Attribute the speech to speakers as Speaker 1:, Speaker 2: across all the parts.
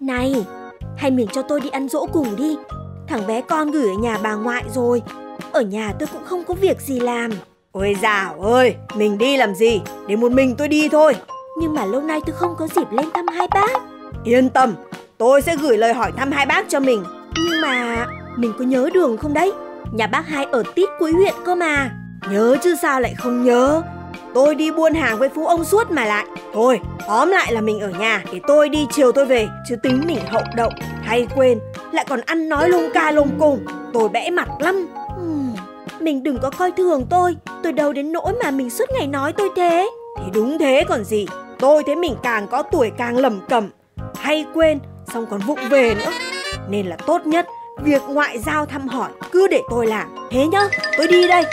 Speaker 1: Này, hay mình cho tôi đi ăn dỗ cùng đi. Thằng bé con gửi ở nhà bà ngoại rồi. Ở nhà tôi cũng không có việc gì làm.
Speaker 2: Ôi dào ơi, mình đi làm gì? Để một mình tôi đi thôi.
Speaker 1: Nhưng mà lâu nay tôi không có dịp lên thăm hai bác.
Speaker 2: Yên tâm, tôi sẽ gửi lời hỏi thăm hai bác cho mình.
Speaker 1: Nhưng mà mình có nhớ đường không đấy? Nhà bác hai ở tít cuối huyện cơ mà.
Speaker 2: Nhớ chứ sao lại không nhớ. Tôi đi buôn hàng với phú ông suốt mà lại. Thôi, tóm lại là mình ở nhà, để tôi đi chiều tôi về. Chứ tính mình hậu đậu, hay quên, lại còn ăn nói lung ca lung cùng. Tôi bẽ mặt lắm.
Speaker 1: Mình đừng có coi thường tôi đâu đến nỗi mà mình suốt ngày nói tôi thế.
Speaker 2: Thì đúng thế còn gì. Tôi thấy mình càng có tuổi càng lẩm cẩm, hay quên, xong còn vụng về nữa. Nên là tốt nhất, việc ngoại giao thăm hỏi cứ để tôi làm. Thế nhá, tôi đi đây.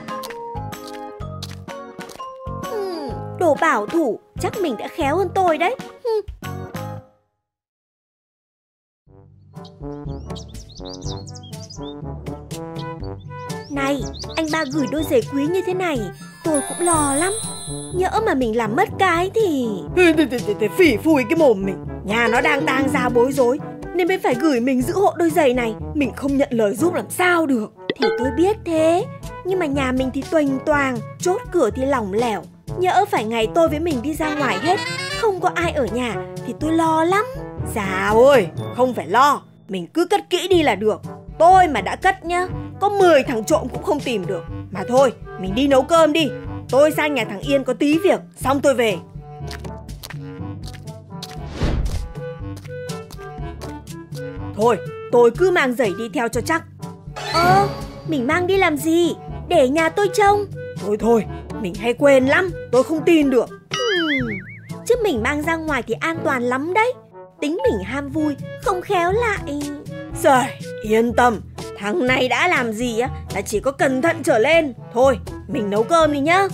Speaker 1: Đồ bảo thủ, chắc mình đã khéo hơn tôi đấy. Này, anh ba gửi đôi giày quý như thế này, tôi cũng lo lắm. Nhỡ mà mình làm mất cái thì...
Speaker 2: Phỉ phui cái mồm mình. Nhà nó đang tang ra bối rối, nên mới phải gửi mình giữ hộ đôi giày này. Mình không nhận lời giúp làm sao được.
Speaker 1: Thì tôi biết thế, nhưng mà nhà mình thì toành toàng, chốt cửa thì lỏng lẻo. Nhỡ phải ngày tôi với mình đi ra ngoài hết, không có ai ở nhà thì tôi lo lắm.
Speaker 2: Dạ ơi, không phải lo, mình cứ cất kỹ đi là được. Tôi mà đã cất nhá, có 10 thằng trộm cũng không tìm được. Mà thôi, mình đi nấu cơm đi. Tôi sang nhà thằng Yên có tí việc, xong tôi về. Thôi, tôi cứ mang giày đi theo cho chắc.
Speaker 1: Mình mang đi làm gì? Để nhà tôi trông.
Speaker 2: Thôi, mình hay quên lắm, tôi không tin được.
Speaker 1: Chứ mình mang ra ngoài thì an toàn lắm đấy. Tính mình ham vui, không khéo lại...
Speaker 2: Trời, yên tâm, thằng này đã làm gì á là chỉ có cẩn thận trở lên. Thôi, mình nấu cơm đi nhá.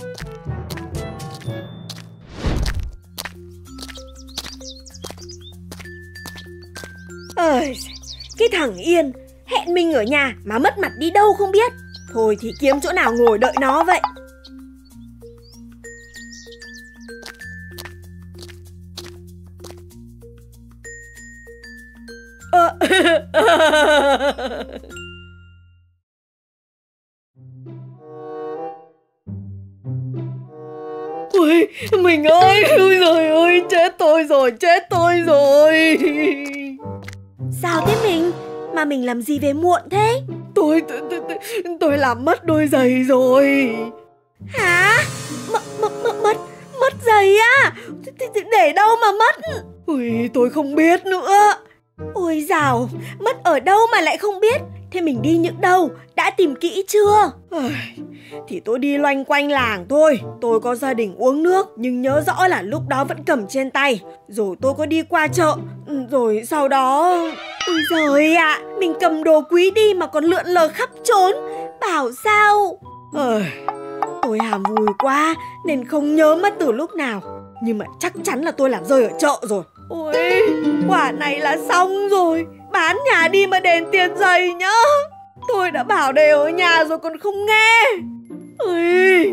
Speaker 2: Cái thằng Yên hẹn mình ở nhà mà mất mặt đi đâu không biết. Thôi thì kiếm chỗ nào ngồi đợi nó vậy. Ôi, mình ơi, ôi giời ơi, chết tôi rồi.
Speaker 1: Sao thế mình? Mà mình làm gì về muộn thế?
Speaker 2: Tôi làm mất đôi giày rồi.
Speaker 1: Hả? Mất giày á? Để đâu mà mất?
Speaker 2: Ui, tôi không biết nữa.
Speaker 1: Ôi dào, mất ở đâu mà lại không biết? Thế mình đi những đâu? Đã tìm kỹ chưa?
Speaker 2: Thì tôi đi loanh quanh làng thôi. Tôi có gia đình uống nước, nhưng nhớ rõ là lúc đó vẫn cầm trên tay. Rồi tôi có đi qua chợ. Rồi sau đó...
Speaker 1: Ôi giời ạ, mình cầm đồ quý đi mà còn lượn lờ khắp trốn. Bảo sao?
Speaker 2: Tôi ham vui quá nên không nhớ mất từ lúc nào. Nhưng mà chắc chắn là tôi làm rơi ở chợ rồi. Ôi, quả này là xong rồi. Bán nhà đi mà đền tiền giày nhá. Tôi đã bảo để ở nhà rồi còn không nghe. Ôi.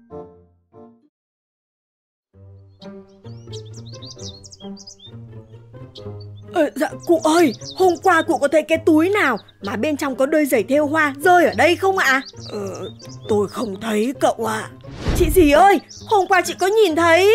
Speaker 2: Dạ cụ ơi, hôm qua cụ có thấy cái túi nào mà bên trong có đôi giày thêu hoa rơi ở đây không ạ? Tôi không thấy cậu ạ. Chị gì ơi, hôm qua chị có nhìn thấy.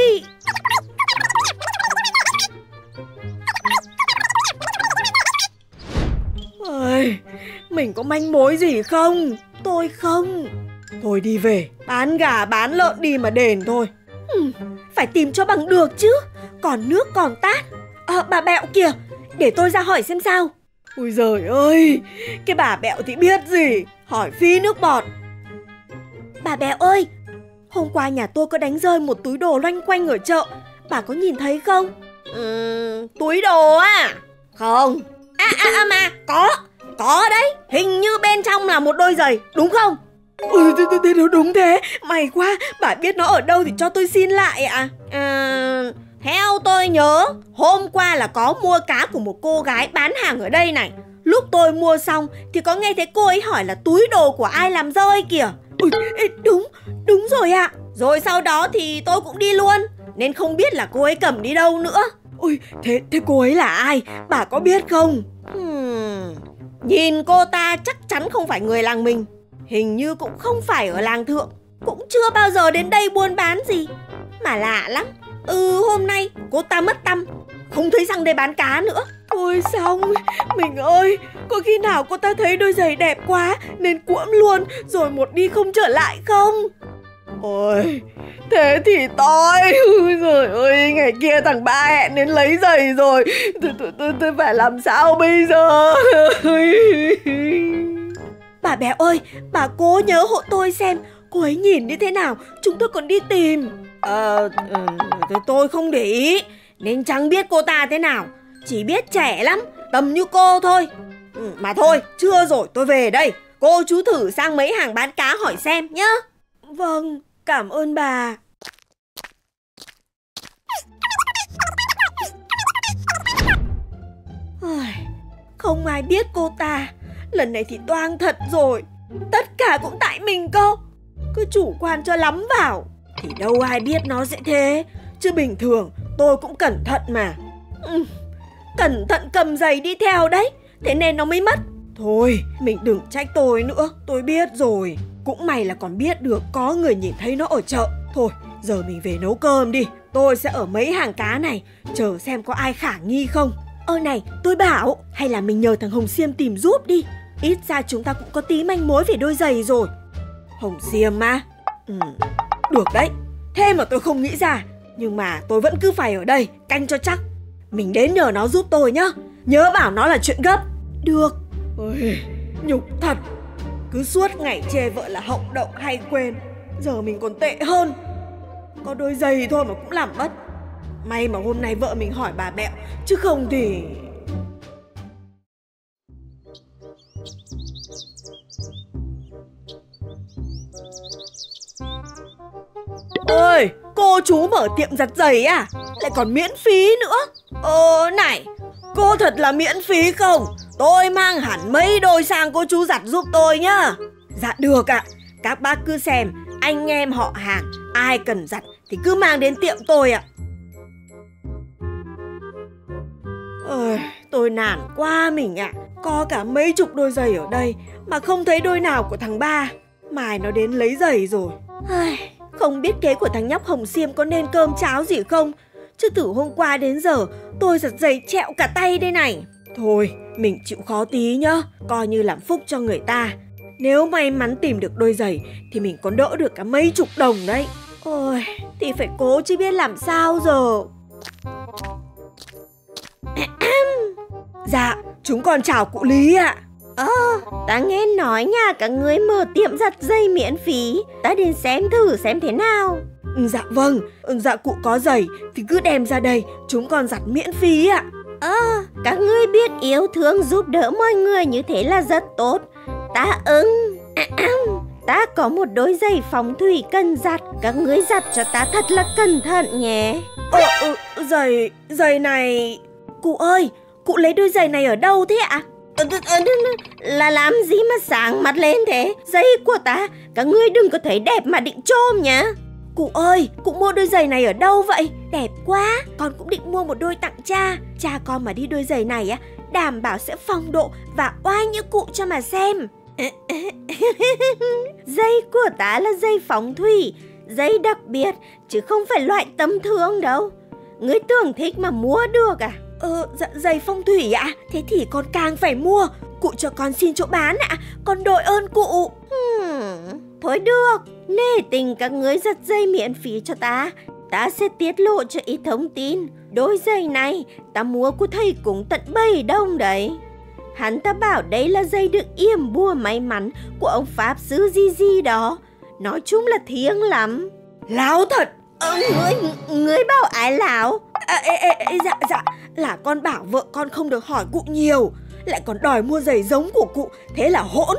Speaker 2: Mình có manh mối gì không? Tôi không. Thôi đi về, bán gà bán lợn đi mà đền thôi.
Speaker 1: Phải tìm cho bằng được chứ. Còn nước còn tát. Bà Bẹo kìa, để tôi ra hỏi xem sao.
Speaker 2: Ôi giời ơi, cái bà Bẹo thì biết gì, hỏi phí nước bọt.
Speaker 1: Bà Bẹo ơi, hôm qua nhà tôi có đánh rơi một túi đồ loanh quanh ở chợ. Bà có nhìn thấy không?
Speaker 2: Túi đồ à? Không.
Speaker 1: Mà có đấy. Hình như bên trong là một đôi giày, đúng không?
Speaker 2: Đúng thế. May quá, bà biết nó ở đâu thì cho tôi xin lại ạ.
Speaker 1: Theo tôi nhớ, hôm qua là có mua cá của một cô gái bán hàng ở đây này. Lúc tôi mua xong thì có nghe thấy cô ấy hỏi là túi đồ của ai làm rơi kìa.
Speaker 2: Đúng rồi ạ.
Speaker 1: Rồi sau đó thì tôi cũng đi luôn, nên không biết là cô ấy cầm đi đâu nữa.
Speaker 2: Ôi, thế cô ấy là ai? Bà có biết không?
Speaker 1: Nhìn cô ta chắc chắn không phải người làng mình. Hình như cũng không phải ở làng Thượng, cũng chưa bao giờ đến đây buôn bán gì. Mà lạ lắm, hôm nay cô ta mất tăm, không thấy sang đây bán cá nữa.
Speaker 2: Thôi xong, mình ơi, có khi nào cô ta thấy đôi giày đẹp quá nên cuỗm luôn rồi một đi không trở lại không? Ôi, thế thì tôi, trời ơi, ngày kia thằng Ba hẹn đến lấy giày rồi. Tôi phải làm sao bây giờ? Bà Béo ơi, bà cố nhớ hộ tôi xem cô ấy nhìn như thế nào, chúng tôi còn đi tìm.
Speaker 1: Tôi không để ý nên chẳng biết cô ta thế nào, chỉ biết trẻ lắm, tầm như cô thôi. Mà thôi, trưa rồi, tôi về đây. Cô chú thử sang mấy hàng bán cá hỏi xem nhá.
Speaker 2: Vâng, cảm ơn bà. Không ai biết cô ta. Lần này thì toang thật rồi. Tất cả cũng tại mình cơ. Cứ chủ quan cho lắm vào. Thì đâu ai biết nó sẽ thế. Chứ bình thường tôi cũng cẩn thận mà. Cẩn thận cầm giày đi theo đấy, thế nên nó mới mất. Thôi, mình đừng trách tôi nữa, tôi biết rồi. Cũng may là còn biết được có người nhìn thấy nó ở chợ. Thôi, giờ mình về nấu cơm đi. Tôi sẽ ở mấy hàng cá này, chờ xem có ai khả nghi không. Này, tôi bảo, hay là mình nhờ thằng Hồng Xiêm tìm giúp đi. Ít ra chúng ta cũng có tí manh mối về đôi giày rồi. Hồng Xiêm mà. Được đấy, thế mà tôi không nghĩ ra. Nhưng mà tôi vẫn cứ phải ở đây, canh cho chắc. Mình đến nhờ nó giúp tôi nhá. Nhớ bảo nó là chuyện gấp. Được. Ôi, nhục thật. Cứ suốt ngày chê vợ là hậu đậu hay quên. Giờ mình còn tệ hơn. Có đôi giày thôi mà cũng làm mất. May mà hôm nay vợ mình hỏi bà Bẹo, chứ không thì... Ơi, cô chú mở tiệm giặt giày à? Lại còn miễn phí nữa.
Speaker 1: Này,
Speaker 2: cô thật là miễn phí không?
Speaker 1: tôi mang hẳn mấy đôi sang cô chú giặt giúp tôi nhá.
Speaker 2: Dạ được ạ.
Speaker 1: Các bác cứ xem, anh em họ hàng, ai cần giặt thì cứ mang đến tiệm tôi ạ.
Speaker 2: Tôi nản quá mình ạ. Có cả mấy chục đôi giày ở đây mà không thấy đôi nào của thằng Ba. Mai nó đến lấy giày rồi. Không biết kế của thằng nhóc Hồng Xiêm có nên cơm cháo gì không? Chứ từ hôm qua đến giờ tôi giặt giày trẹo cả tay đây này. Thôi, mình chịu khó tí nhá, coi như làm phúc cho người ta. Nếu may mắn tìm được đôi giày thì mình còn đỡ được cả mấy chục đồng đấy. Ôi, thì phải cố chứ biết làm sao giờ. Dạ, chúng con chào cụ Lý ạ.
Speaker 1: Ta nghe nói nhà các ngươi mở tiệm giặt giày miễn phí. Ta đến xem thử xem thế nào.
Speaker 2: Dạ vâng, dạ cụ có giày thì cứ đem ra đây, chúng con giặt miễn phí ạ.
Speaker 1: Các ngươi biết yêu thương giúp đỡ mọi người như thế là rất tốt. Ta ưng. Ta có một đôi giày phóng thủy cần giặt. Các ngươi giặt cho ta thật là cẩn thận nhé.
Speaker 2: Giày này... Cụ ơi, cụ lấy đôi giày này ở đâu thế ạ?
Speaker 1: Là làm gì mà sáng mặt lên thế? Giày của ta, các ngươi đừng có thấy đẹp mà định chôm nhá.
Speaker 2: Cụ ơi, cụ mua đôi giày này ở đâu vậy? Đẹp quá, con cũng định mua một đôi tặng cha. Cha con mà đi đôi giày này á, đảm bảo sẽ phong độ và oai như cụ cho mà xem.
Speaker 1: Giày của ta là giày phóng thủy, giày đặc biệt, chứ không phải loại tầm thường đâu. Ngươi tưởng thích mà mua được à?
Speaker 2: Giày phong thủy ạ? Thế thì con càng phải mua. Cụ cho con xin chỗ bán ạ, con đội ơn cụ.
Speaker 1: Thôi được, nể tình các ngươi giặt giày miễn phí cho ta. Ta sẽ tiết lộ cho ít thông tin. Đôi giày này ta mua của thầy cúng tận 7 đồng đấy. Hắn ta bảo đây là giày được yểm bùa may mắn của ông Pháp Sư gì đó. Nói chung là thiêng lắm.
Speaker 2: Láo thật.
Speaker 1: Ngươi bảo ai láo?
Speaker 2: Dạ, là con bảo vợ con không được hỏi cụ nhiều, lại còn đòi mua giày giống của cụ, thế là hỗn.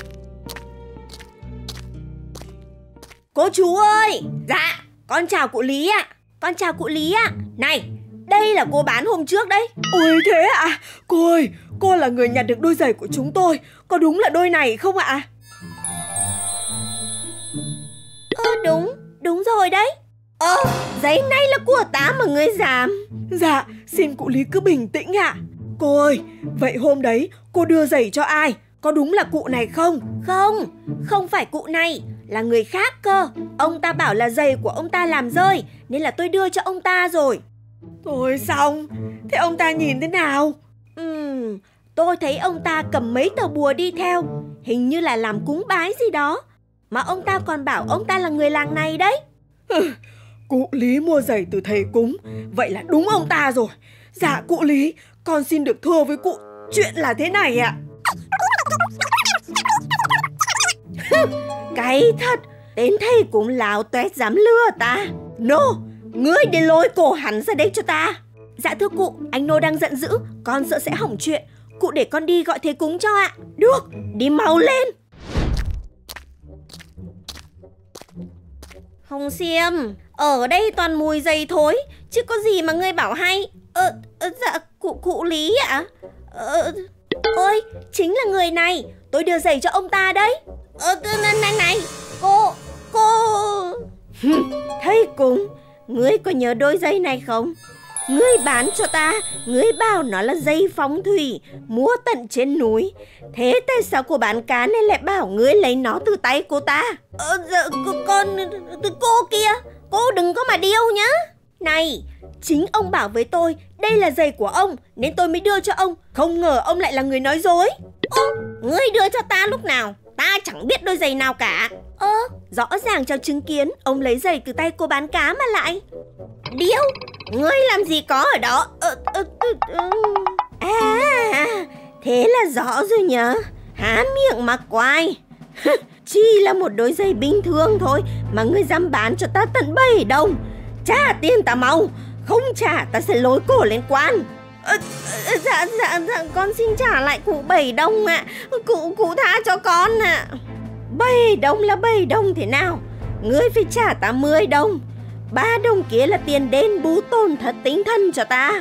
Speaker 1: Cô chú ơi! Dạ, con chào cụ Lý ạ. Con chào cụ Lý ạ. Này, đây là cô bán hôm trước đấy.
Speaker 2: Ôi thế ạ? Cô ơi, cô là người nhặt được đôi giày của chúng tôi. Có đúng là đôi này không ạ?
Speaker 1: Đúng rồi đấy. Giấy này là của ta mà ngươi dám.
Speaker 2: Dạ, xin cụ Lý cứ bình tĩnh ạ. Cô ơi, vậy hôm đấy cô đưa giày cho ai? Có đúng là cụ này không?
Speaker 1: Không phải cụ này, là người khác cơ. Ông ta bảo là giày của ông ta làm rơi, nên là tôi đưa cho ông ta rồi.
Speaker 2: Thôi xong, thế ông ta nhìn thế nào?
Speaker 1: Tôi thấy ông ta cầm mấy tờ bùa đi theo, hình như là làm cúng bái gì đó. Mà ông ta còn bảo ông ta là người làng này đấy.
Speaker 2: Cụ Lý mua giày từ thầy cúng, vậy là đúng ông ta rồi. Dạ cụ Lý, con xin được thưa với cụ, chuyện là thế này ạ.
Speaker 1: Cái thật, tên thầy cũng láo toét dám lừa ta. Nô, ngươi để lôi cổ hắn ra đây cho ta. Dạ thưa cụ, anh Nô đang giận dữ, con sợ sẽ hỏng chuyện. Cụ để con đi gọi thầy cúng cho ạ. Được, đi mau lên. Hồng Xiêm, ở đây toàn mùi giày thối, chứ có gì mà ngươi bảo hay. Dạ, cụ Lý ạ. Ôi, chính là người này, tôi đưa giày cho ông ta đấy. Này, cô. Thầy cúng, ngươi có nhớ đôi giày này không? Ngươi bán cho ta, ngươi bảo nó là dây phong thủy, mua tận trên núi. Thế tại sao cô bán cá nên lại bảo ngươi lấy nó từ tay cô ta? Cô kia, cô đừng có mà điêu nhá. Này, chính ông bảo với tôi đây là giày của ông nên tôi mới đưa cho ông. Không ngờ ông lại là người nói dối. Ngươi đưa cho ta lúc nào? Ta chẳng biết đôi giày nào cả. Rõ ràng cho chứng kiến ông lấy giày từ tay cô bán cá mà lại. Điêu, ngươi làm gì có ở đó? Thế là rõ rồi nhớ. Há miệng mà quay. Chỉ là một đôi giày bình thường thôi mà ngươi dám bán cho ta tận 7 đồng. Trả tiền ta mau, không trả ta sẽ lôi cổ lên quan. Dạ, con xin trả lại cụ 7 đồng ạ. Cụ tha cho con ạ. 7 đồng là 7 đồng thế nào? Ngươi phải trả ta 10 đồng. 3 đồng kia là tiền đền bù tổn thất tinh thần cho ta.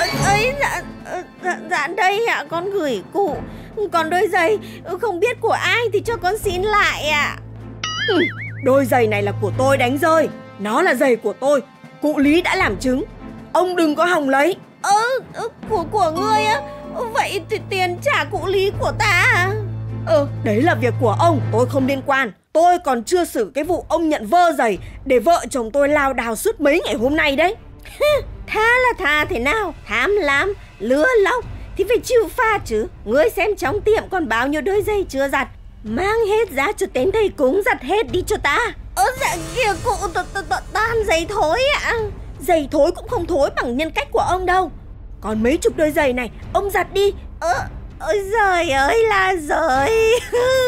Speaker 1: Dạ đây ạ, con gửi cụ. Còn đôi giày không biết của ai thì cho con xin lại ạ.
Speaker 2: Đôi giày này là của tôi đánh rơi. Nó là giày của tôi, cụ Lý đã làm chứng. Ông đừng có hòng lấy.
Speaker 1: Của ngươi á? Vậy thì tiền trả cụ Lý của ta à?
Speaker 2: Đấy là việc của ông, tôi không liên quan. Tôi còn chưa xử cái vụ ông nhận vơ giày để vợ chồng tôi lao đao suốt mấy ngày hôm nay đấy.
Speaker 1: Tha là tha thế nào? Tham lam, lừa lọc thì phải chịu phạt chứ. Ngươi xem trong tiệm còn bao nhiêu đôi giày chưa giặt, mang hết ra cho tên thầy cúng giặt hết đi cho ta. Dạ kìa cụ, toàn giày thối ạ.
Speaker 2: Giày thối cũng không thối bằng nhân cách của ông đâu. Còn mấy chục đôi giày này, ông giặt đi.
Speaker 1: Ôi giời ơi là giời.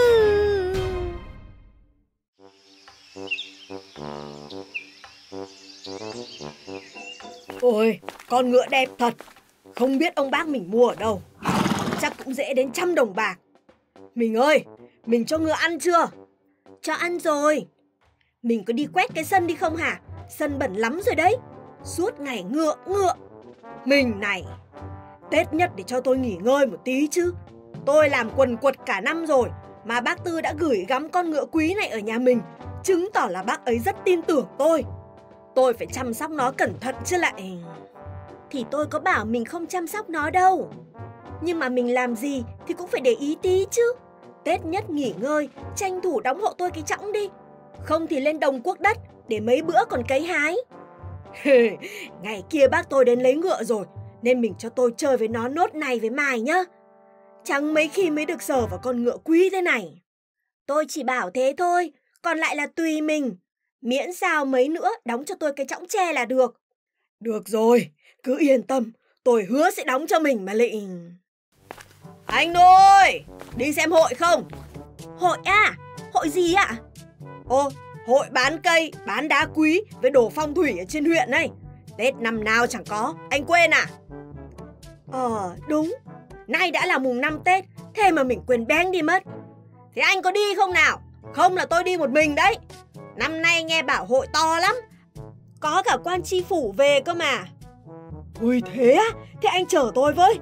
Speaker 2: Ôi, con ngựa đẹp thật. Không biết ông bác mình mua ở đâu. Chắc cũng dễ đến 100 đồng bạc. Mình ơi, mình cho ngựa ăn chưa?
Speaker 1: Cho ăn rồi.
Speaker 2: Mình có đi quét cái sân đi không hả? Sân bẩn lắm rồi đấy. Suốt ngày ngựa. Mình này, Tết nhất để cho tôi nghỉ ngơi một tí chứ. Tôi làm quần quật cả năm rồi mà bác Tư đã gửi gắm con ngựa quý này ở nhà mình, chứng tỏ là bác ấy rất tin tưởng tôi. Tôi phải chăm sóc nó cẩn thận chứ lại.
Speaker 1: Thì tôi có bảo mình không chăm sóc nó đâu. Nhưng mà mình làm gì thì cũng phải để ý tí chứ. Tết nhất nghỉ ngơi, tranh thủ đóng hộ tôi cái chõng đi. Không thì lên đồng cuốc đất để mấy bữa còn cấy hái.
Speaker 2: Ngày kia bác tôi đến lấy ngựa rồi, nên mình cho tôi chơi với nó nốt này với mai nhá. Chẳng mấy khi mới được sờ vào con ngựa quý thế này.
Speaker 1: Tôi chỉ bảo thế thôi, còn lại là tùy mình. Miễn sao mấy nữa đóng cho tôi cái chõng tre là được.
Speaker 2: Được rồi, cứ yên tâm, tôi hứa sẽ đóng cho mình mà lị. Anh ơi, đi xem hội không?
Speaker 1: Hội à? Hội gì ạ?
Speaker 2: Hội bán cây, bán đá quý với đồ phong thủy ở trên huyện này. Tết năm nào chẳng có, anh quên à?
Speaker 1: Đúng, nay đã là mùng 5 Tết, thế mà mình quên bén đi mất.
Speaker 2: Thế anh có đi không nào? Không là tôi đi một mình đấy.
Speaker 1: Năm nay nghe bảo hội to lắm, có cả quan tri phủ về cơ mà.
Speaker 2: Ui thế á? Thế anh chở tôi với.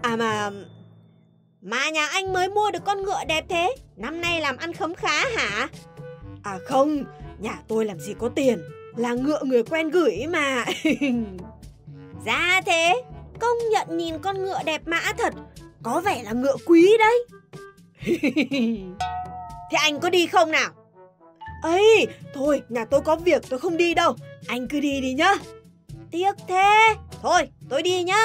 Speaker 1: Mà nhà anh mới mua được con ngựa đẹp thế, năm nay làm ăn khấm khá hả?
Speaker 2: Không, nhà tôi làm gì có tiền. Là ngựa người quen gửi ấy mà.
Speaker 1: Ra thế, công nhận nhìn con ngựa đẹp mã thật. Có vẻ là ngựa quý đấy.
Speaker 2: Thế anh có đi không nào? Ấy, thôi nhà tôi có việc, tôi không đi đâu. Anh cứ đi đi nhá.
Speaker 1: Tiếc thế. Thôi tôi đi nhá.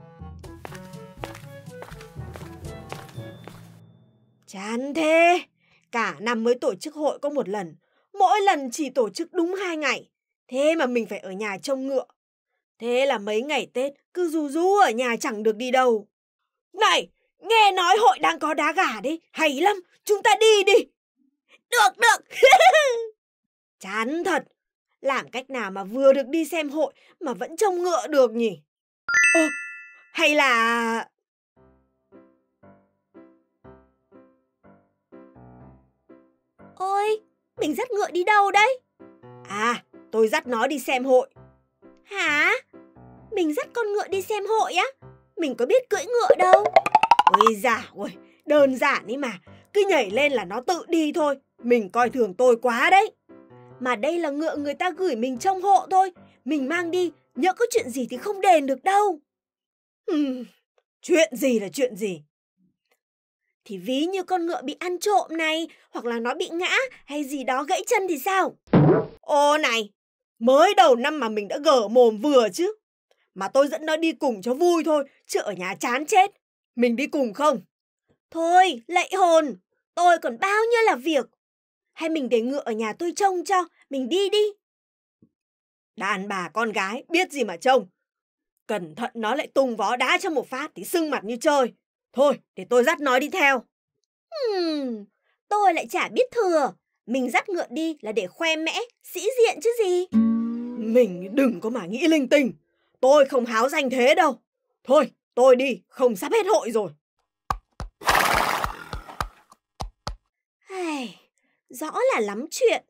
Speaker 2: Chán thế. Cả năm mới tổ chức hội có một lần. Mỗi lần chỉ tổ chức đúng 2 ngày. Thế mà mình phải ở nhà trông ngựa. Thế là mấy ngày Tết cứ ru rú ở nhà chẳng được đi đâu. Này, nghe nói hội đang có đá gà đấy. Hay lắm, chúng ta đi đi.
Speaker 1: Được.
Speaker 2: Chán thật. Làm cách nào mà vừa được đi xem hội mà vẫn trông ngựa được nhỉ? Hay là...
Speaker 1: Ôi, mình dắt ngựa đi đâu đấy?
Speaker 2: À, tôi dắt nó đi xem hội.
Speaker 1: Hả? Mình dắt con ngựa đi xem hội á? Mình có biết cưỡi ngựa đâu.
Speaker 2: Ôi dào ơi, đơn giản ấy mà. Cứ nhảy lên là nó tự đi thôi. Mình coi thường tôi quá đấy. Mà đây là ngựa người ta gửi mình trông hộ thôi. Mình mang đi, nhỡ có chuyện gì thì không đền được đâu. Chuyện gì là chuyện gì?
Speaker 1: Thì ví như con ngựa bị ăn trộm này, hoặc là nó bị ngã hay gì đó gãy chân thì sao?
Speaker 2: Ô này, mới đầu năm mà mình đã gở mồm vừa chứ. Mà tôi dẫn nó đi cùng cho vui thôi, chứ ở nhà chán chết. Mình đi cùng không?
Speaker 1: Thôi, lạy hồn, tôi còn bao nhiêu là việc. Hay mình để ngựa ở nhà tôi trông cho, mình đi đi.
Speaker 2: Đàn bà con gái biết gì mà trông. Cẩn thận nó lại tung vó đá cho một phát thì sưng mặt như chơi. Thôi, để tôi dắt nó đi theo.
Speaker 1: Tôi lại chả biết thừa. Mình dắt ngựa đi là để khoe mẽ, sĩ diện chứ gì.
Speaker 2: Mình đừng có mà nghĩ linh tinh. Tôi không háo danh thế đâu. Thôi, tôi đi, không sắp hết hội rồi.
Speaker 1: Rõ là lắm chuyện.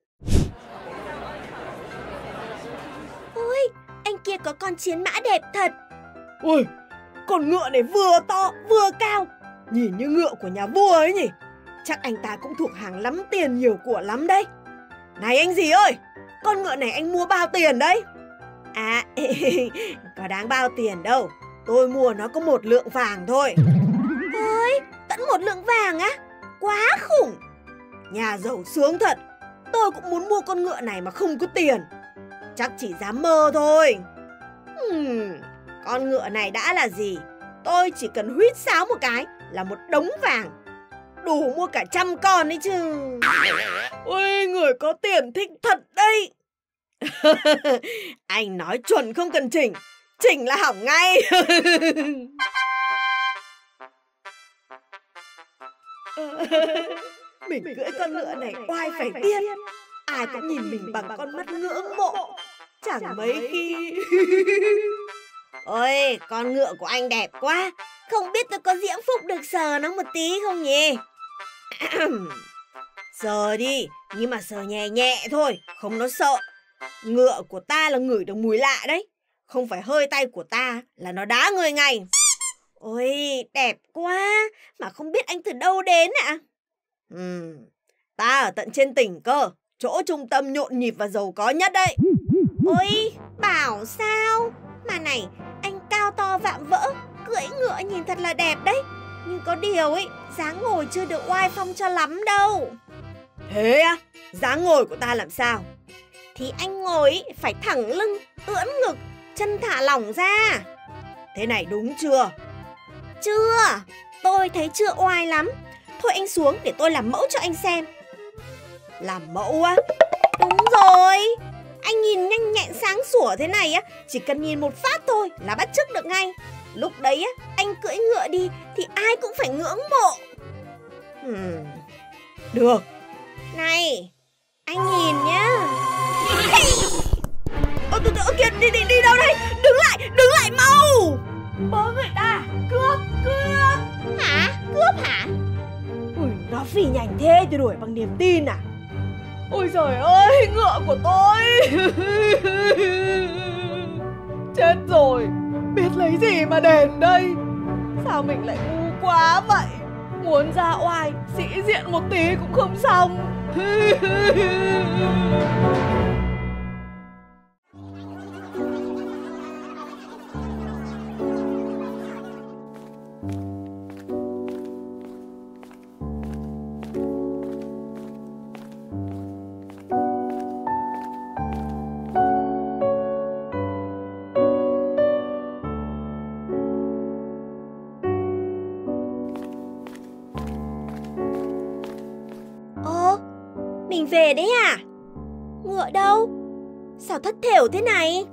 Speaker 1: Ôi, anh kia có con chiến mã đẹp thật.
Speaker 2: Ôi, con ngựa này vừa to vừa cao, nhìn như ngựa của nhà vua ấy nhỉ. Chắc anh ta cũng thuộc hàng lắm tiền nhiều của lắm đấy. Này anh gì ơi, con ngựa này anh mua bao tiền đấy?
Speaker 1: À,
Speaker 2: có đáng bao tiền đâu. Tôi mua nó có 1 lượng vàng thôi.
Speaker 1: Ôi, tận 1 lượng vàng á? Quá khủng.
Speaker 2: Nhà giàu sướng thật. Tôi cũng muốn mua con ngựa này mà không có tiền. Chắc chỉ dám mơ thôi. Con ngựa này đã là gì? Tôi chỉ cần huýt sáo một cái là một đống vàng. Đủ mua cả 100 con ấy chứ. Ôi, người có tiền thích thật đấy. Anh nói chuẩn không cần chỉnh. Chỉnh là hỏng ngay. Mình cưỡi con ngựa này oai phải biết. Ai cũng nhìn mình bằng con mắt ngưỡng mộ. Chẳng mấy khi...
Speaker 1: Ôi, con ngựa của anh đẹp quá. Không biết tôi có diễm phúc được sờ nó một tí không nhỉ?
Speaker 2: Sờ đi, nhưng mà sờ nhẹ nhẹ thôi, không nó sợ. Ngựa của ta là ngửi được mùi lạ đấy. Không phải hơi tay của ta là nó đá người ngay.
Speaker 1: Ôi, đẹp quá. Mà không biết anh từ đâu đến ạ?
Speaker 2: Ta ở tận trên tỉnh cơ. Chỗ trung tâm nhộn nhịp và giàu có nhất đấy.
Speaker 1: Ôi, bảo sao? Mà này, anh cao to vạm vỡ, cưỡi ngựa nhìn thật là đẹp đấy. Nhưng có điều ấy, dáng ngồi chưa được oai phong cho lắm đâu.
Speaker 2: Thế á? Dáng ngồi của ta làm sao?
Speaker 1: Thì anh ngồi ấy, phải thẳng lưng, ưỡn ngực, chân thả lỏng ra.
Speaker 2: Thế này đúng chưa?
Speaker 1: Chưa, tôi thấy chưa oai lắm. Thôi anh xuống để tôi làm mẫu cho anh xem.
Speaker 2: Làm mẫu á?
Speaker 1: Đúng rồi. Anh nhìn nhanh nhẹn sáng sủa thế này á, chỉ cần nhìn một phát thôi là bắt chước được ngay. Lúc đấy á, anh cưỡi ngựa đi thì ai cũng phải ngưỡng mộ.
Speaker 2: Được.
Speaker 1: Này, anh nhìn nhá.
Speaker 2: Kìa, đi đâu đây? Đứng lại mau. Bớ người ta, cướp.
Speaker 1: Hả? Cướp hả?
Speaker 2: Ui, nó phi nhanh thế tôi đuổi bằng niềm tin à? Ôi giời ơi, ngựa của tôi. Chết rồi, biết lấy gì mà đền đây. Sao mình lại ngu quá vậy? Muốn ra oai, sĩ diện một tí cũng không xong.
Speaker 1: về đấy à? Ngựa đâu? Sao thất thểu thế này?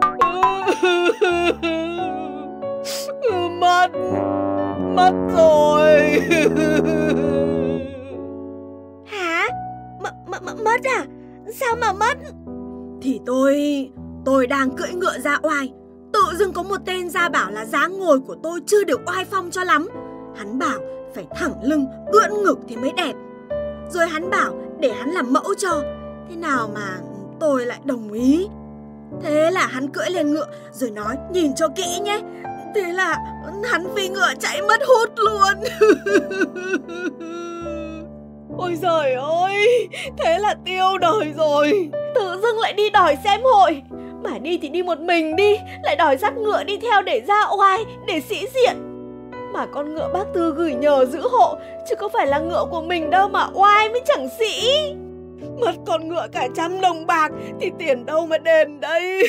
Speaker 2: Mất rồi.
Speaker 1: Hả? Mất à? Sao mà mất?
Speaker 2: Thì tôi đang cưỡi ngựa ra oai, tự dưng có một tên ra bảo là dáng ngồi của tôi chưa được oai phong cho lắm. Hắn bảo phải thẳng lưng, ưỡn ngực thì mới đẹp. Rồi hắn bảo để hắn làm mẫu cho. Thế nào mà tôi lại đồng ý. Thế là hắn cưỡi lên ngựa rồi nói nhìn cho kỹ nhé. Thế là hắn phi ngựa chạy mất hút luôn. Ôi giời ơi, thế là tiêu đời rồi. Tự dưng lại đi đòi xem hội. Mà đi thì đi một mình đi, lại đòi dắt ngựa đi theo để ra oai, để sĩ diện. Mà con ngựa bác Tư gửi nhờ giữ hộ, chứ có phải là ngựa của mình đâu mà oai mới chẳng sĩ. Mất con ngựa cả 100 đồng bạc thì tiền đâu mà đền đây.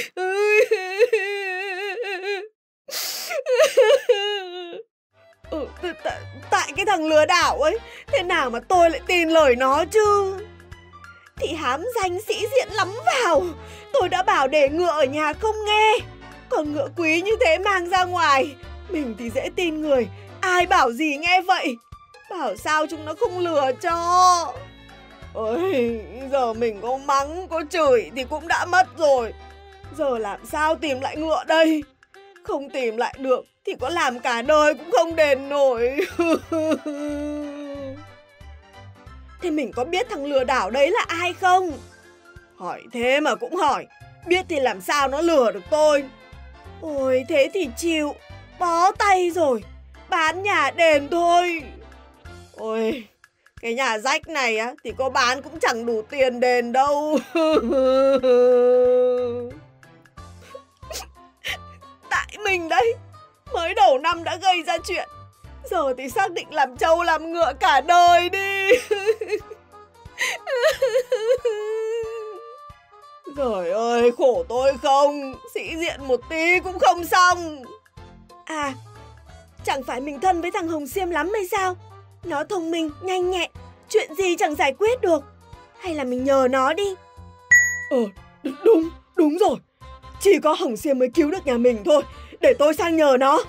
Speaker 2: Tại cái thằng lừa đảo ấy, thế nào mà tôi lại tin lời nó chứ. Thì hám danh sĩ diện lắm vào. Tôi đã bảo để ngựa ở nhà không nghe. Còn ngựa quý như thế mang ra ngoài, mình thì dễ tin người, ai bảo gì nghe vậy. Bảo sao chúng nó không lừa cho. Ôi, giờ mình có mắng, có chửi thì cũng đã mất rồi. Giờ làm sao tìm lại ngựa đây? Không tìm lại được thì có làm cả đời cũng không đền nổi. Thế mình có biết thằng lừa đảo đấy là ai không? Hỏi thế mà cũng hỏi. Biết thì làm sao nó lừa được tôi. Ôi thế thì chịu, bó tay rồi, bán nhà đền thôi. Ôi, cái nhà rách này á thì có bán cũng chẳng đủ tiền đền đâu. Tại mình đấy, mới đầu năm đã gây ra chuyện. Giờ thì xác định làm trâu làm ngựa cả đời đi. Trời ơi, khổ tôi không. Sĩ diện một tí cũng không xong. À, chẳng phải mình thân với thằng Hồng Xiêm lắm hay sao? Nó thông minh, nhanh nhẹn, chuyện gì chẳng giải quyết được. Hay là mình nhờ nó đi. Đúng rồi. Chỉ có Hồng Xiêm mới cứu được nhà mình thôi. Để tôi sang nhờ nó.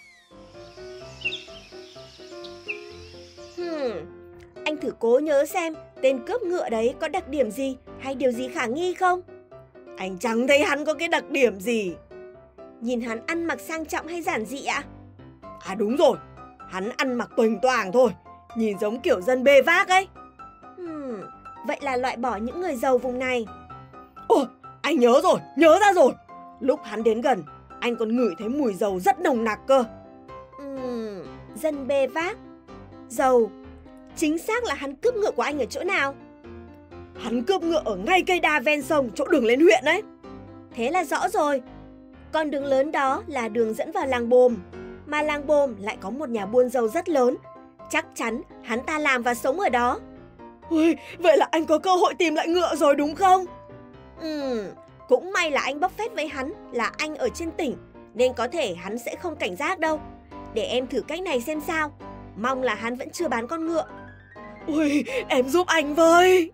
Speaker 2: Anh thử cố nhớ xem tên cướp ngựa đấy có đặc điểm gì hay điều gì khả nghi không? Anh chẳng thấy hắn có cái đặc điểm gì. Nhìn hắn ăn mặc sang trọng hay giản dị ạ? À đúng rồi, hắn ăn mặc toành toàng thôi, nhìn giống kiểu dân bê vác ấy. Vậy là loại bỏ những người giàu vùng này. Ồ, anh nhớ ra rồi. Lúc hắn đến gần, anh còn ngửi thấy mùi dầu rất nồng nặc cơ. Dân bê vác, dầu. Chính xác là hắn cướp ngựa của anh ở chỗ nào? Hắn cướp ngựa ở ngay cây đa ven sông, chỗ đường lên huyện ấy. Thế là rõ rồi. Con đường lớn đó là đường dẫn vào làng Bồm. Mà làng Bồm lại có một nhà buôn dầu rất lớn. Chắc chắn hắn ta làm và sống ở đó. Ôi, vậy là anh có cơ hội tìm lại ngựa rồi đúng không? Cũng may là anh bốc phét với hắn là anh ở trên tỉnh, nên có thể hắn sẽ không cảnh giác đâu. Để em thử cách này xem sao. Mong là hắn vẫn chưa bán con ngựa. Ôi, em giúp anh với.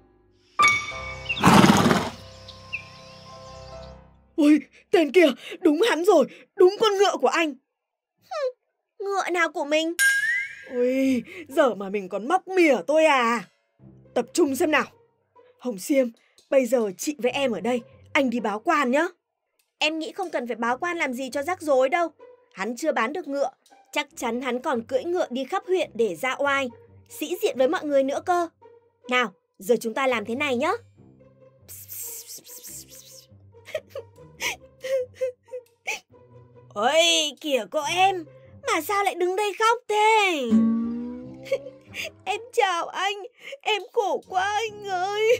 Speaker 2: Ôi, tên kia, đúng hắn rồi, đúng con ngựa của anh. Ngựa nào của mình? Ôi, giờ mà mình còn móc mỉa tôi à. Tập trung xem nào. Hồng Xiêm, bây giờ chị với em ở đây, anh đi báo quan nhá. Em nghĩ không cần phải báo quan làm gì cho rắc rối đâu. Hắn chưa bán được ngựa, chắc chắn hắn còn cưỡi ngựa đi khắp huyện để ra oai, sĩ diện với mọi người nữa cơ. Nào, giờ chúng ta làm thế này nhá. Ôi, kìa cô em, mà sao lại đứng đây khóc thế? Em chào anh, em khổ quá anh ơi.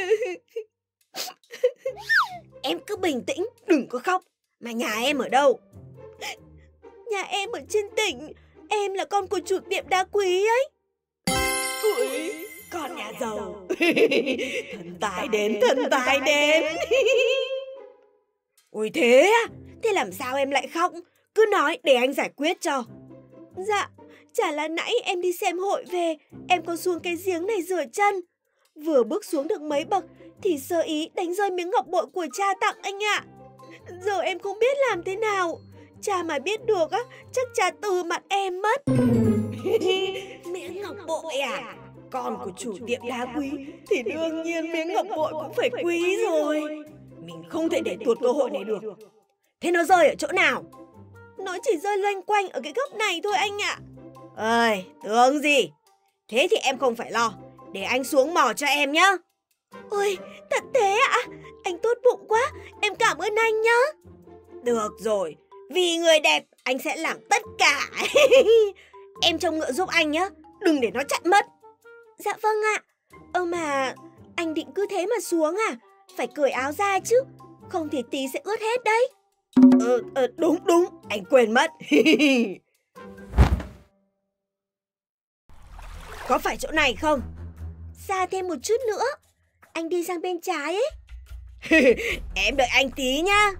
Speaker 2: Em cứ bình tĩnh, đừng có khóc. Mà nhà em ở đâu? Nhà em ở trên tỉnh, em là con của chủ tiệm đá quý ấy. Ui, con nhà giàu. Thần tài đến. Ôi thế à? Thế làm sao em lại khóc? Cứ nói để anh giải quyết cho. Dạ, chả là nãy em đi xem hội về, em có xuống cái giếng này rửa chân. Vừa bước xuống được mấy bậc thì sơ ý đánh rơi miếng ngọc bội của cha tặng anh ạ. Giờ em không biết làm thế nào. Cha mà biết được á, chắc cha từ mặt em mất. Miếng ngọc bội à? Con của chủ tiệm đá quý thì đương nhiên miếng ngọc bội cũng phải quý rồi. Mình không thể để tuột cơ hội này được. Thế nó rơi ở chỗ nào? Nó chỉ rơi loanh quanh ở cái góc này thôi anh ạ. Ơi, tưởng gì? Thế thì em không phải lo, để anh xuống mò cho em nhá. Ôi, thật thế ạ? Anh tốt bụng quá, em cảm ơn anh nhá. Được rồi, vì người đẹp anh sẽ làm tất cả. Em trông ngựa giúp anh nhá, đừng để nó chạy mất. Dạ vâng ạ. Mà anh định cứ thế mà xuống à? Phải cởi áo ra chứ, không thì tí sẽ ướt hết đấy. Đúng, anh quên mất. Có phải chỗ này không? Xa thêm một chút nữa. Anh đi sang bên trái ấy. Em đợi anh tí nhá.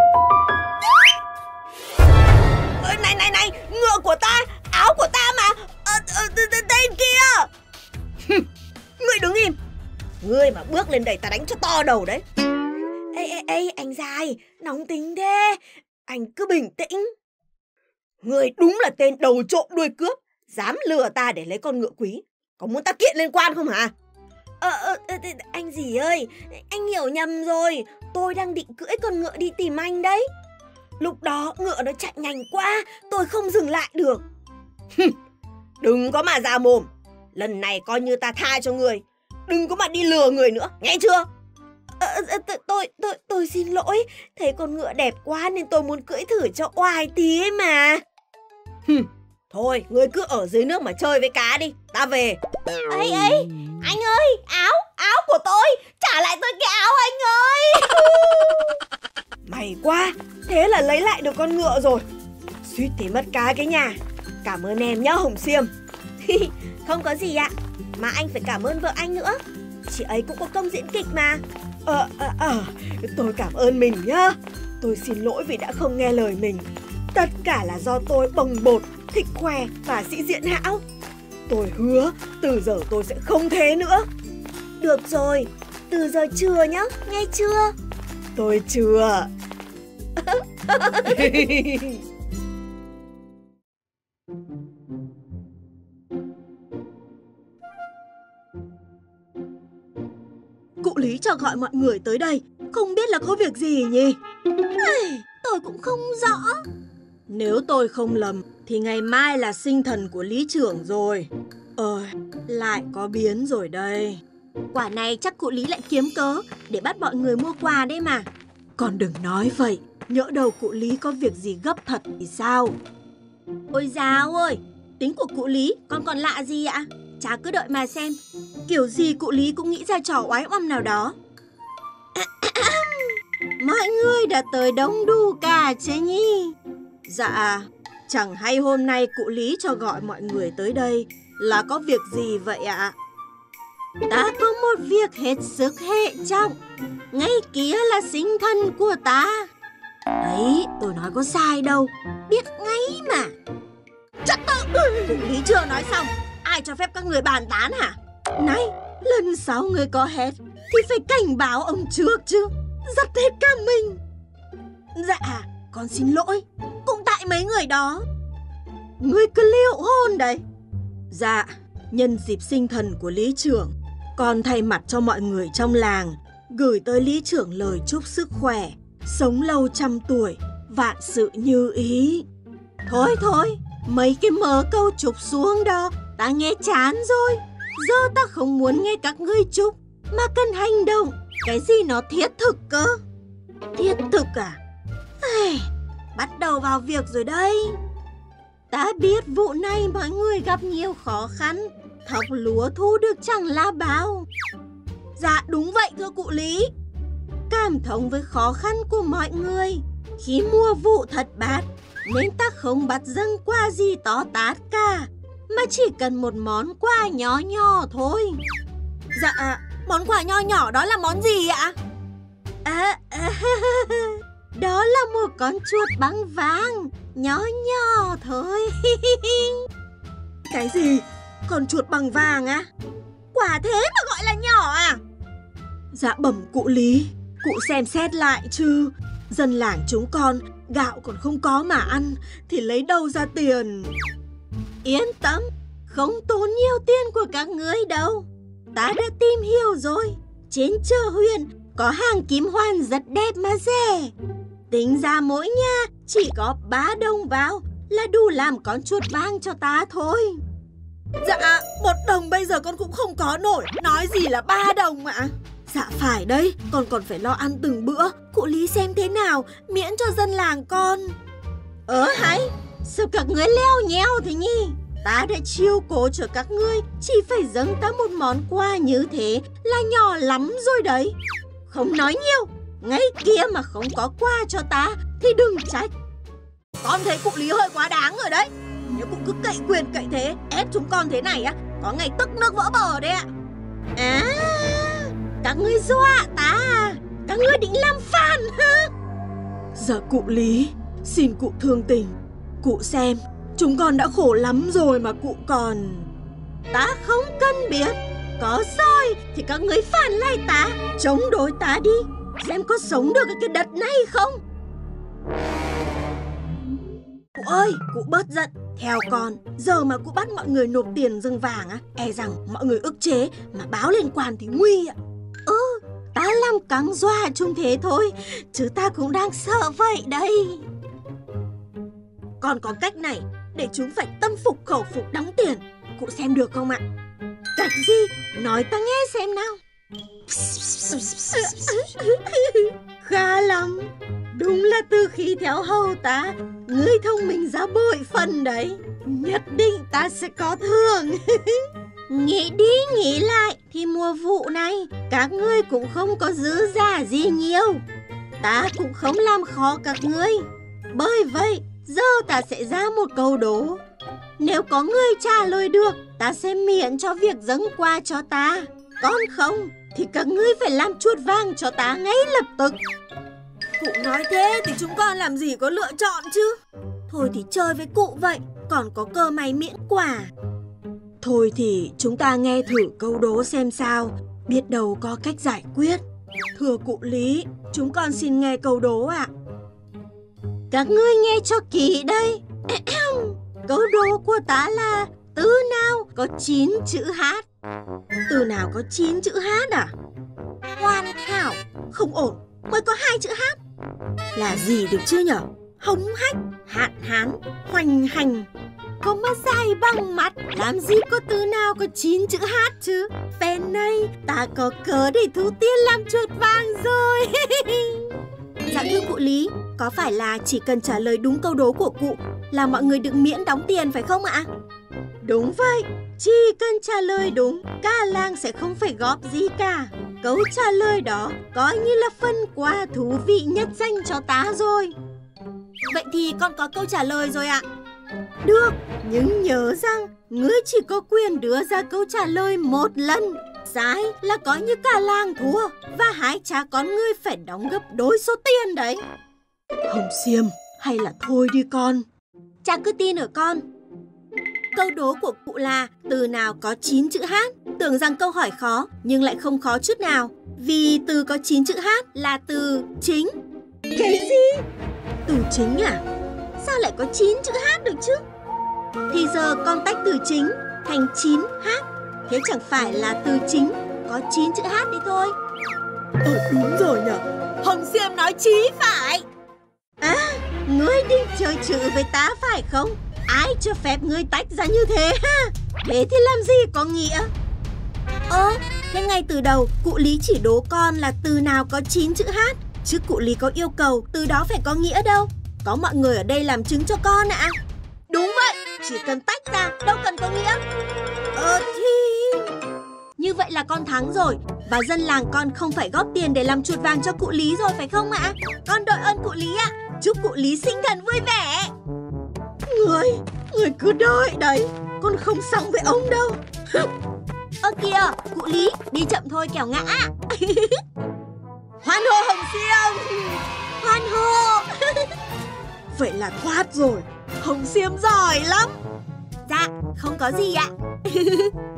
Speaker 2: Này, ngựa của ta, áo của ta mà. Tên kia. Ngươi đứng im. Ngươi mà bước lên đây ta đánh cho to đầu đấy. Ê, anh Dài, nóng tính thế. Anh cứ bình tĩnh. Ngươi đúng là tên đầu trộm đuôi cướp, dám lừa ta để lấy con ngựa quý. Có muốn ta kiện lên quan không hả? Anh gì ơi, anh hiểu nhầm rồi. Tôi đang định cưỡi con ngựa đi tìm anh đấy. Lúc đó ngựa nó chạy nhanh quá, tôi không dừng lại được. Đừng có mà ra mồm. Lần này coi như ta tha cho người. Đừng có mà đi lừa người nữa, nghe chưa? Tôi xin lỗi. Thấy con ngựa đẹp quá nên tôi muốn cưỡi thử cho oai tí ấy mà. Thôi, ngươi cứ ở dưới nước mà chơi với cá đi, ta về. Ê, anh ơi, áo của tôi, trả lại tôi cái áo anh ơi. May quá, thế là lấy lại được con ngựa rồi. Suýt thì mất cá cái nhà. Cảm ơn em nhá Hồng Xiêm. Không có gì ạ, mà anh phải cảm ơn vợ anh nữa. Chị ấy cũng có công diễn kịch mà. Tôi cảm ơn mình nhá. Tôi xin lỗi vì đã không nghe lời mình. Tất cả là do tôi bồng bột, thích khoe và sĩ diện hão. Tôi hứa từ giờ tôi sẽ không thế nữa. Được rồi, từ giờ chừa nhá, nghe chưa? Tôi chừa. Cụ Lý cho gọi mọi người tới đây, không biết là có việc gì nhỉ? Tôi cũng không rõ. Nếu tôi không lầm thì ngày mai là sinh thần của Lý trưởng rồi. Lại có biến rồi đây. Quả này chắc cụ Lý lại kiếm cớ để bắt mọi người mua quà đấy mà. Con đừng nói vậy, nhỡ đâu cụ Lý có việc gì gấp thật thì sao? Ôi dào ơi, tính của cụ Lý con còn lạ gì ạ? Cha cứ đợi mà xem. Kiểu gì cụ Lý cũng nghĩ ra trò oái oăm nào đó. Mọi người đã tới đông đủ cả chứ nhỉ? Dạ, chẳng hay hôm nay cụ Lý cho gọi mọi người tới đây là có việc gì vậy ạ? Ta có một việc hết sức hệ trọng. Ngay kia là sinh thần của ta. Đấy, tôi nói có sai đâu. Biết ngay mà. Trật tự! Cụ Lý chưa nói xong. Ai cho phép các người bàn tán hả? Này, lần sau người có hét thì phải cảnh báo ông trước chứ. Dắt hết cả mình. Dạ, con xin lỗi. Cũng tại mấy người đó. Ngươi cứ liệu hôn đấy. Dạ, nhân dịp sinh thần của Lý trưởng, con thay mặt cho mọi người trong làng gửi tới Lý trưởng lời chúc sức khỏe, sống lâu trăm tuổi, vạn sự như ý. Thôi, mấy cái mớ câu chúc xuống đó ta nghe chán rồi. Giờ ta không muốn nghe các ngươi chúc, mà cần hành động. Cái gì nó thiết thực cơ? Thiết thực à? Bắt đầu vào việc rồi đây. Ta biết vụ này mọi người gặp nhiều khó khăn, thóc lúa thu được chẳng là bao. Dạ đúng vậy thưa cụ Lý. Cảm thông với khó khăn của mọi người. Khi mùa vụ thất bát nên ta không bắt dâng quà gì to tát cả, mà chỉ cần một món quà nhỏ nhỏ thôi. Dạ, món quà nhỏ nhỏ đó là món gì ạ? Đó là một con chuột băng vàng, nhỏ nhỏ thôi. Cái gì? Con chuột bằng vàng á?
Speaker 1: quả thế mà gọi là nhỏ à?
Speaker 2: Dạ bẩm cụ Lý, cụ xem xét lại chứ. Dân làng chúng con gạo còn không có mà ăn thì lấy đâu ra tiền.
Speaker 1: Yên tâm, không tốn nhiều tiền của các ngươi đâu. Ta đã tìm hiểu rồi. Trên chợ huyện có hàng kim hoàn rất đẹp mà rẻ. Tính ra mỗi nhà chỉ có 3 đồng vào là đủ làm con chuột vàng cho ta thôi.
Speaker 2: Dạ, 1 đồng bây giờ con cũng không có nổi, nói gì là 3 đồng ạ. Dạ phải đấy, con còn phải lo ăn từng bữa. Cụ Lý xem thế nào, miễn cho dân làng con.
Speaker 1: Hay, sao các ngươi leo nheo thế nhỉ? Ta đã chiêu cố cho các ngươi, chỉ phải dâng ta một món quà như thế là nhỏ lắm rồi đấy. Không nói nhiều, ngay kia mà không có quà cho ta thì đừng trách.
Speaker 2: Con thấy cụ Lý hơi quá đáng rồi đấy. Nếu cụ cứ cậy quyền cậy thế, ép chúng con thế này á, có ngày tức nước vỡ bờ đấy ạ.
Speaker 1: Các ngươi dọa ta à? Các ngươi định làm phản hả?
Speaker 2: Dạ cụ Lý, xin cụ thương tình. Cụ xem, chúng con đã khổ lắm rồi mà cụ còn...
Speaker 1: Ta không cần biết. Có soi thì các ngươi phản lại ta, chống đối ta đi, xem có sống được ở cái đất này không.
Speaker 2: Cụ ơi, cụ bớt giận. Theo con, giờ mà cụ bắt mọi người nộp tiền rừng vàng á, e rằng mọi người ức chế mà báo lên quan thì nguy ạ.
Speaker 1: Ta làm căng dọa chung thế thôi, chứ ta cũng đang sợ vậy đây.
Speaker 2: Còn có cách này để chúng phải tâm phục khẩu phục đóng tiền. Cụ xem được không ạ?
Speaker 1: Cách gì? Nói ta nghe xem nào. Khá lắm. Đúng là từ khi theo hầu ta, ngươi thông minh ra bội phần đấy. Nhất định ta sẽ có thưởng. Nghĩ đi nghĩ lại thì mùa vụ này các ngươi cũng không có dư giả gì nhiều. Ta cũng không làm khó các ngươi. Bởi vậy giờ ta sẽ ra một câu đố. Nếu có người trả lời được, ta sẽ miễn cho việc dâng quà cho ta. Còn không thì các ngươi phải làm chuột vàng cho ta ngay lập tức.
Speaker 2: Cụ nói thế thì chúng con làm gì có lựa chọn chứ. Thôi thì chơi với cụ vậy, còn có cơ may miễn quà. Thôi thì chúng ta nghe thử câu đố xem sao, biết đâu có cách giải quyết. Thưa cụ Lý, chúng con xin nghe câu đố ạ.
Speaker 1: Các ngươi nghe cho kỹ đây. Câu đố của ta là từ nào có 9 chữ H?
Speaker 2: Từ nào có 9 chữ H à?
Speaker 1: Hoàn hảo.
Speaker 2: Không ổn,
Speaker 1: mới có 2 chữ H.
Speaker 2: Là gì được chứ nhở? Hống hách, hạn hán, hoành hành.
Speaker 1: Không mà dài bằng mắt, làm gì có từ nào có 9 chữ H chứ. Phen này ta có cớ để thu tiền làm chuột vàng rồi.
Speaker 2: Dạ thưa cụ Lý, có phải là chỉ cần trả lời đúng câu đố của cụ là mọi người được miễn đóng tiền phải không ạ?
Speaker 1: Đúng vậy, chỉ cần trả lời đúng, cả làng sẽ không phải góp gì cả. Câu trả lời đó coi như là phần quà thú vị nhất dành cho ta rồi.
Speaker 2: Vậy thì con có câu trả lời rồi ạ.
Speaker 1: Được, nhưng nhớ rằng ngươi chỉ có quyền đưa ra câu trả lời một lần. Sai là coi như cả làng thua và hai cha con ngươi phải đóng gấp đôi số tiền đấy.
Speaker 2: Hồng Xiêm, hay là thôi đi con.
Speaker 1: Cha cứ tin ở con.
Speaker 2: Câu đố của cụ là từ nào có 9 chữ H. Tưởng rằng câu hỏi khó nhưng lại không khó chút nào. Vì từ có 9 chữ H là từ chính.
Speaker 1: Cái gì?
Speaker 2: Từ chính à?
Speaker 1: Sao lại có 9 chữ H được chứ? Thì giờ con tách từ chính thành 9H. Thế chẳng phải là từ chính có 9 chữ H đi thôi.
Speaker 2: Đúng rồi nhở. Hồng Xiêm nói chí phải.
Speaker 1: Ngươi định chơi chữ với ta phải không? Ai cho phép ngươi tách ra như thế ha? Thế thì làm gì có nghĩa?
Speaker 2: Thế ngay từ đầu cụ Lý chỉ đố con là từ nào có 9 chữ H, chứ cụ Lý có yêu cầu từ đó phải có nghĩa đâu. Có mọi người ở đây làm chứng cho con ạ.
Speaker 1: Đúng vậy, chỉ cần tách ra, đâu cần có nghĩa.
Speaker 2: Thì... Như vậy là con thắng rồi. Và dân làng con không phải góp tiền để làm chuột vàng cho cụ Lý rồi phải không ạ?
Speaker 1: Con đội ơn cụ Lý ạ. Chúc cụ Lý sinh thần vui vẻ. Người cứ đợi đấy, con không xong với ông đâu.
Speaker 2: Kìa, cụ Lý, đi chậm thôi kẻo ngã.
Speaker 1: Hoan hô Hồng Xiêm.
Speaker 2: Hoan hô. Vậy là thoát rồi. Hồng Xiêm giỏi lắm. Dạ, không có gì ạ.